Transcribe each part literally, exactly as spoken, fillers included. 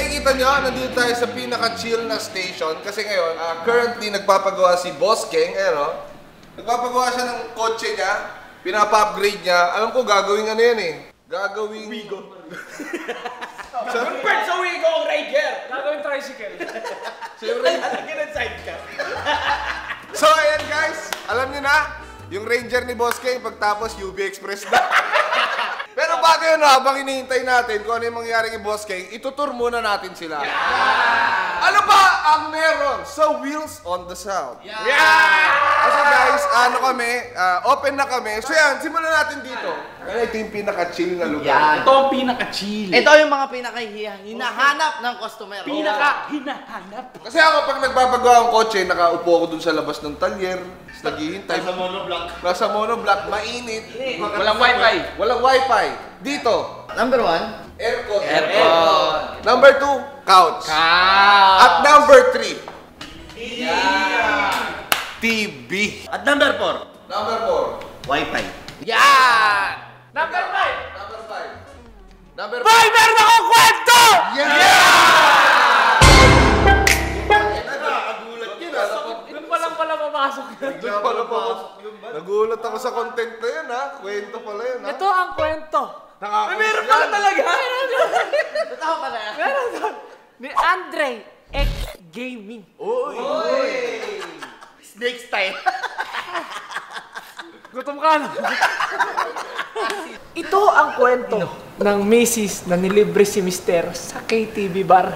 nakikita nyo, nandito tayo sa pinaka-chill na station. Kasi ngayon, uh, currently nagpapagawa si Boss King. Ayan o. Nagpapagawa siya ng kotse niya. Pinapa-upgrade niya. Alam ko, gagawin ano yan eh. Gagawing... Wigo. Convert sa Wigo ang Ranger. Gagawing tricycle. So yung Ranger... Lalagyan ng sidecar. So ayan guys, alam niyo na, yung Ranger ni Boss King pagtapos U B Express na. Pero bago yun, habang hinihintay natin kung ano yung mangyayari kay Boss King, itutur muna natin sila. Yeah! Ano ba ang meron sa Wheels on the Sound? Yeah! Yeah! Kasi guys, ano kami, uh, open na kami. So yan, simulan natin dito. Kaya ito yung pinaka-chill na lugar. Yeah. Ito ang pinaka-chill. Ito yung mga pinaka-hinahanap ng customer. Pinaka-hinahanap. Kasi ako pag nagbabagawa ang kotse, nakaupo ako dun sa labas ng talyer. Naghihintay. Nasa monoblock. Nasa monoblock, mainit. Walang wifi. Walang wifi. Dito. Number one. Aircon. Aircon. Number two, couch. Couch. At number three, Yeah. T V. At number four. Number four, Wi-Fi. Yeah. Number five. number five. Number Boy, five. meron akong kwento! Nagulat yun ah. Doon pa lang pala papasok. Doon pala pa ako. Nagulat ako sa content na yun ha. Kwento pala yun ha. Ito ang kwento. Nakakamiss Ay, meron yan. pala talaga. Totoo pala. Meron doon. Ni Andre X Gaming. Uy. Snake style. Gutom ka na. Ito ang kwento ng misis na nilibre si Mister sa K T V bar.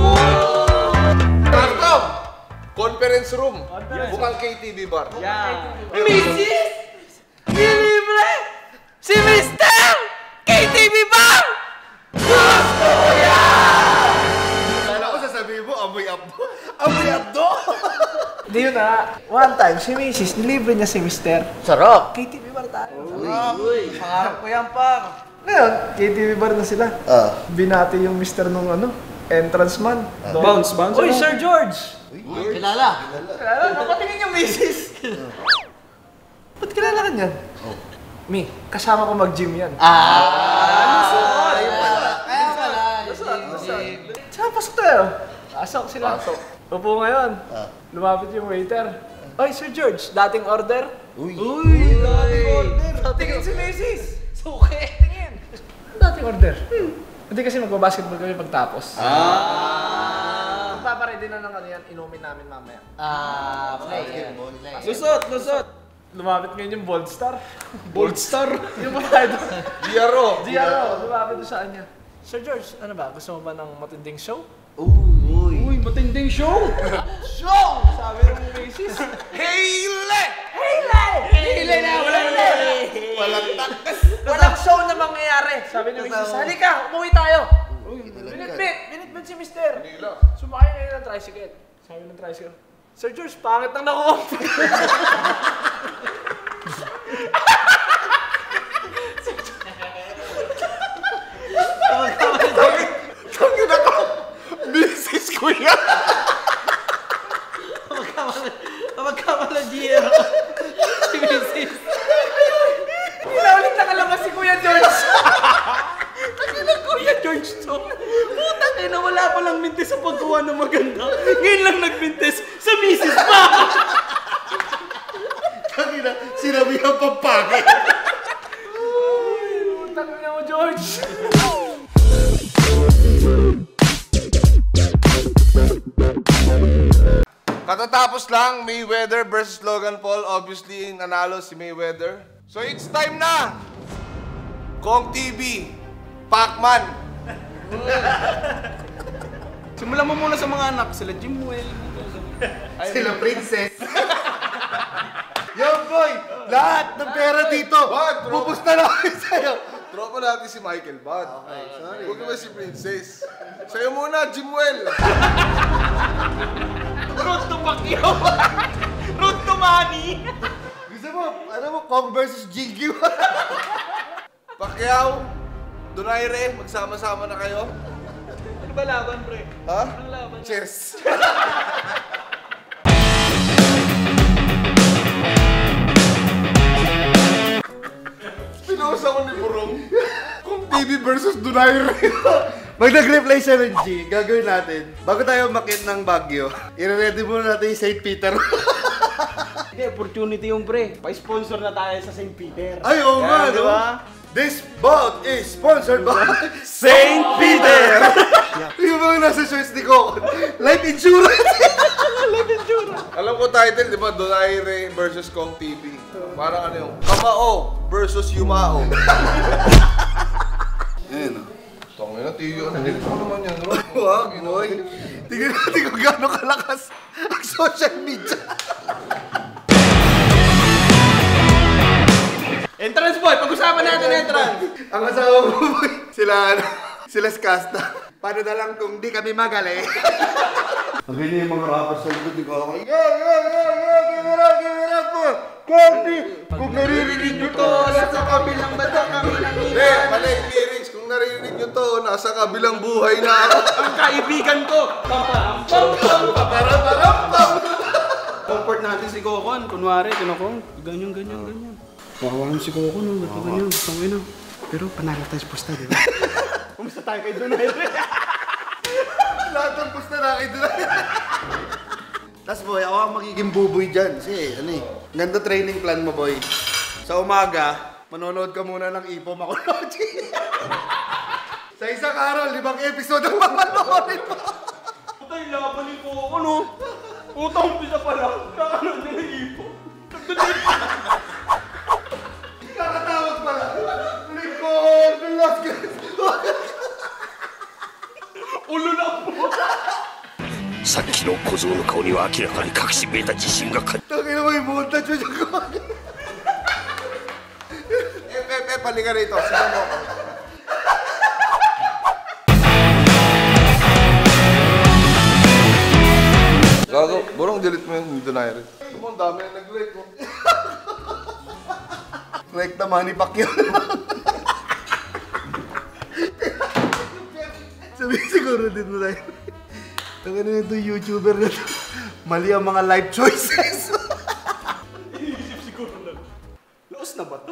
Tartaw! Conference room. Conference Bukang K T V bar. Yeah. Misis! Nilibre si Mister K T V bar! Gusto ko yan! Kala ko sasabihin mo, amoy abdo. Amoy abdo! Di yun na. One time, si misis, nilibre niya si Mister. Sarap. K T V bar tayo. Uy. Pangarap ko yan, pa. Ngayon, K T V bar na sila. Ah. Binati yung Mister nung ano, entrance man. Bounce, bounce. Uy, Sir George! Kilala. Kilala, napatingin yung misis. Ba't kilala ka niyan? Mi, kasama ko mag-gym yan. Ah. Ayun pala. Kaya pala. Lusot, lusot. Saan, pasok tayo. Pasok sila. Pasok. Upo ngayon. Lumapit yung waiter. Oy, Sir George, dating order? Uy. Uy, dating order. Tingin si misis. Suke. Tingin. Dating order. Hmm. Hindi kasi magbabasketball kami pagtapos. Ah. Magpaparedy na ng ano yan, inumin namin mamaya. Ah. Play. Lusot, lusot. Lumapit ngayon yung Bold Star. Bold Star. Yung mga ito. G R O. G R O, lumapit doon sa kanya. Sir George, ano ba? Gusto mo ba ng matinding show? Uy. Uy, matinding show. Show! Sabi ng misis. Heyle! Hele! Hele na! Walang Walang takas. Walang show na mangyayari. Sabi ng misis, halika, umuwi tayo. Binitbit! Binitbit si Mister. Sumakay ngayon ng tricycle. Sabi ng tricycle, Sir George, pangit ng nakuha. Tangin ako! Misis ko yan! Magkamala G R O. Si misis. Pinaulit na kalabas si Kuya George. Tangin na Kuya George to. Putang ina, wala palang mintis sa paggawa ng maganda. Ngayon lang nagmintis sa misis pa. Tangina, sinabi ang pampangit. Tangin na mo, George. Katatapos lang, Mayweather versus Logan Paul. Obviously, nanalo si Mayweather. So it's time na! Kong T V, Pacman. Simulan mo muna sa mga anak. Sila Jimuel. Sila Princess. Yo boy, lahat ng pera dito, pupusta na kami sa'yo. Tropa natin si Michael Bud. Okay, sorry. Huwag naman si Princess. Sa'yo muna, Jimuel. Road to Pacquiao. Road to money. Gusto mo, ano mo, Kong versus Jiggy. Pacquiao, Donaire, magsama-sama na kayo. Ano ba laban, pre? Ha? Anong laban? Chess. Pinusa ko ni Burong. Kung T V versus Donaire. Pag nag-replay siya ng G, gagawin natin, bago tayo makit ng Baguio, i-ready muna natin yung Saint Peter. Hindi, opportunity yung pre. Pa-sponsor na tayo sa Saint Peter. Ay, oo nga, Yan, no? diba? This boat is sponsored by Saint Peter! Yung mga nasa shorts ni Coco, life insurance! Life insurance. Alam ko title, di ba? Donaire versus Kong T V. Parang ano yung Kamao versus Yumao. Ayan, o. Tangin na, tiyo. Hindi ko naman yan, no? Wag, boy. Tingnan natin kung gaano kalakas ang social media. Entrance boy, pag-usapan natin entrance. Ang asawa mo, boy, sila, ano, sila Skasta. Paano na lang kung di kami magaling? Ang ganyan yung mga rappers sa likod, di ko ako, yeah, yeah, yeah, yeah, give it up, give it up po. Kondi, kung naririnig nyo to, nasa kabilang bata kami nang Hindi, mali, lyrics. Kung narinig nyo to, nasa kabilang buhay na ako. Ang kaibigan ko. Pam pam pam pam Para, para, pam! Comfort natin si Kokon. Kunwari, tinakong, ganyan, ganyan, ganyan. Kawawan si Kokon, no? Ba't ganyan? Tangin na. Pero panalo tayo sa pusta, di ba? Kumusta tayo kay Donaire? Lahat ng pusta na kayo doon. Tapos boy, ako ang magiging buboy dyan. Kasi ano eh, ganda training plan mo boy. Sa umaga, manonood ka muna ng Ipo Makunochi. Sa isang araw, limang episode ang mapanoorin mo. Patay, laban ni Kokon, no? Utang pisa pa lang. Kakanood niya ng Ipo. Kakatawag pala. Likod, last guys. Ulo na po. さっきの小僧の顔には明らかに隠しめいた自信がか Tangin mo yung montage mo dyan ko. Eh, eh, eh, pali ka rito. Sigaw mo ako. Gago, burong delete mo yung Donaire. Ano ang dami na nag-like mo. Like na Manny Pacquiao. Sabi siguro din mo tayo. Tangin na ito YouTuber na ito. Mali ang mga life choices. Iisip siguro lang. Laos na ba ito?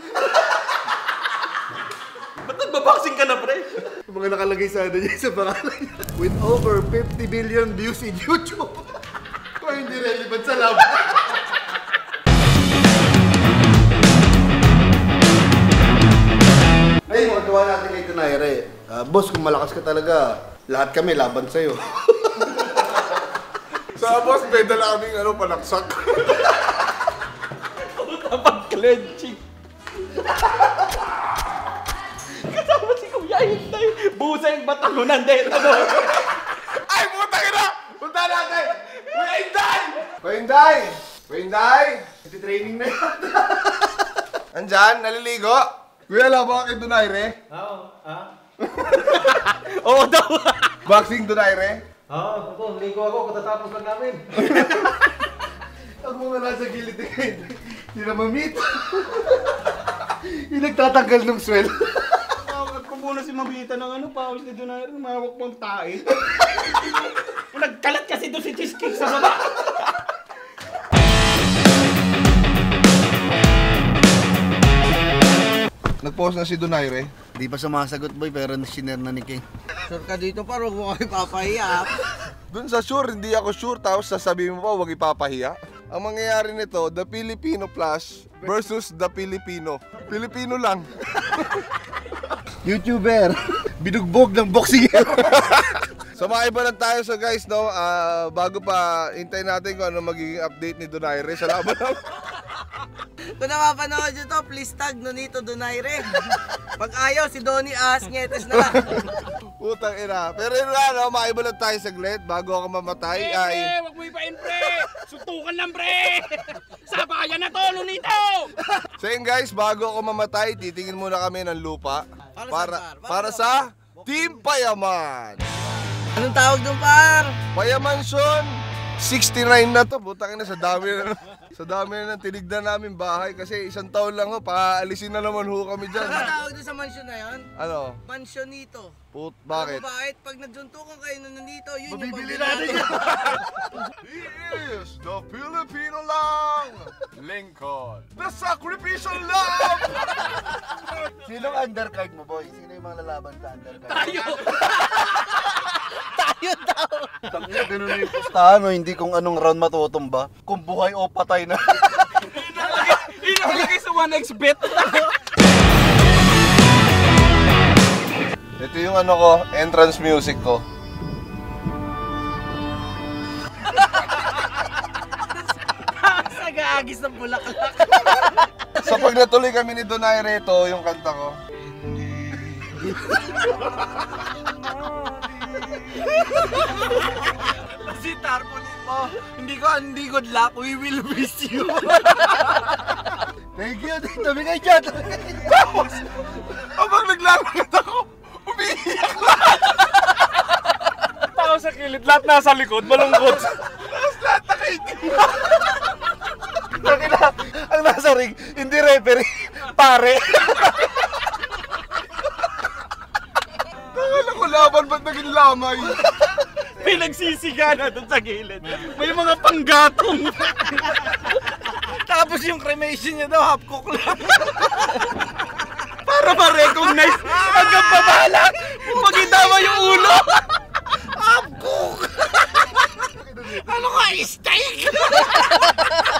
Ba't nagbaboxing ka na, pre? Yung mga nakalagay sa ano niya sa pangalan niya. With over fifty billion views in YouTube. Kung hindi relevant sa lab. Ay, magawa natin kay Donaire. Ah, boss, kung malakas ka talaga, lahat kami laban sa'yo. Sa boss, may dala kaming ano, panaksak. Dapat clenching. Kasama si Kuya Hintay. Busay batalunan din. Ano? Ay, puta ka na! Punta natin! Kuya Inday! Kuya Inday! Kuya Inday! Iti-training na yan. Andyan, naliligo? Kuya, alam mo kay Donaire? Oo, ha? Oo daw. Boxing Donaire? Oo, ito, ligo ako, katatapos lang namin. Ang mga nasa gilid na kayo, hindi na mamit. Yung nagtatanggal ng swell. Bakit ko muna si Mabita ng ano, pawis ni Donaire, mawak pang tae. Nagkalat kasi doon si Cheesecake sa baba. Nag-post na si Donaire. Di pa sumasagot boy, pero sinare na ni King. Sure ka dito, par, huwag mo kami papahiya. Dun sa sure, hindi ako sure, tapos sasabihin mo pa, huwag ipapahiya. Ang mangyayari nito, The Filipino Plus versus The Filipino. Filipino lang. YouTuber, binugbog ng boxing. So makaiba lang tayo so guys, no? Ah, bago pa, hintayin natin kung ano magiging update ni Donaire sa laban naman. Kung napapanood nyo to, please tag Nonito Donaire. Pag ayaw, si Donnie As, nyetes na lang. Putang ina. Pero yun nga, no? Makaiba lang tayo saglit. Bago ako mamatay, ay... Eh, wag mo ipain, pre! Suntukan lang, pre! Sabayan na to, Nonito! So yun guys, bago ako mamatay, titingin muna kami ng lupa. Para Para, saan, par? para sa Team Payaman. Anong tawag doon, par? Payaman son, sixty-nine na to. Butang ina, sa dami na, sa dami na ng tinignan namin bahay. Kasi isang taon lang ho, paalisin na naman ho kami dyan. Anong tawag doon sa mansion na yun? Ano? Mansionito. Put, bakit? Ano bakit? Pag nagsuntukan kayo ng Nonito, yun yung Mabibili pambili natin He is the Filipino lang! Lincoln, the sacrificial love! Sinong undercard mo boy? Sino yung mga lalaban sa undercard? Tayo! Tangina, ganun na yung pustahan, no? Hindi kung anong round matutumba. Kung buhay o patay na. Inalagay sa one X bet. Ito yung ano ko, entrance music ko. Nag-aagis ng bulaklak. So pag natuloy kami ni Donaire, ito yung kanta ko. Si Tarpaulin mo, hindi ko, hindi good luck, we will miss you. Thank you, tabi kayo dyan. Tapos, habang naglalakad ako, umiiyak lahat. Tao sa kilid, lahat nasa likod, malungkot. Tapos lahat nakaitim. Tangina, ang nasa ring, hindi referee, pare. Akala ko laban, ba't naging lamay? Pinagsisiga na doon sa gilid. May mga panggatong. Tapos yung cremation niya daw, half cook lang. Para ma-recognize hanggang baba lang. Pag-itama yung ulo. Ano ka, steak?